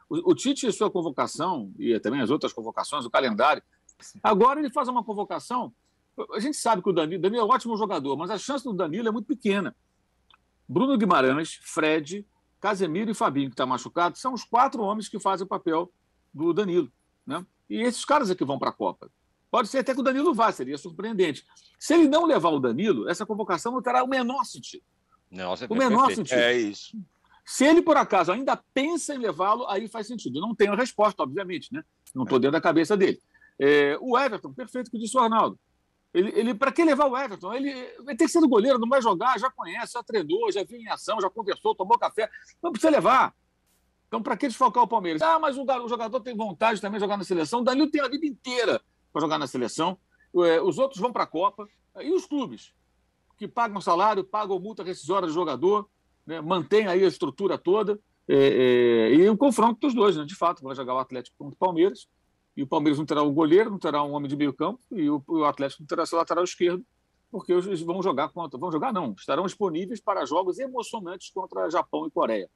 O Tite e sua convocação, e também as outras convocações, o calendário, agora ele faz uma convocação. A gente sabe que o Danilo é um ótimo jogador, mas a chance do Danilo é muito pequena. Bruno Guimarães, Fred, Casemiro e Fabinho, que está machucado, são os 4 homens que fazem o papel do Danilo, né? E esses caras é que vão para a Copa. Pode ser até que o Danilo vá, seria surpreendente. Se ele não levar o Danilo, essa convocação não terá o menor sentido. Nossa, o menor sentido. É isso. Se ele, por acaso, ainda pensa em levá-lo, aí faz sentido. Eu não tenho a resposta, obviamente, né? Não estou dentro da cabeça dele. O Everton, perfeito, que disse o Arnaldo. Ele para que levar o Everton? Ele vai ter que ser do goleiro, não vai jogar, já conhece, já treinou, já viu em ação, já conversou, tomou café. Não precisa levar. Então, para que desfalcar o Palmeiras? Ah, mas o jogador tem vontade também de jogar na seleção. O Danilo tem a vida inteira para jogar na seleção. Os outros vão para a Copa. E os clubes, que pagam salário, pagam multa rescisória do jogador, né, mantém aí a estrutura toda. E o confronto dos dois, né? De fato, vai jogar o Atlético contra o Palmeiras. E o Palmeiras não terá um goleiro, não terá um homem de meio campo, e o Atlético não terá seu lateral esquerdo, porque eles vão jogar não, estarão disponíveis para jogos emocionantes contra Japão e Coreia.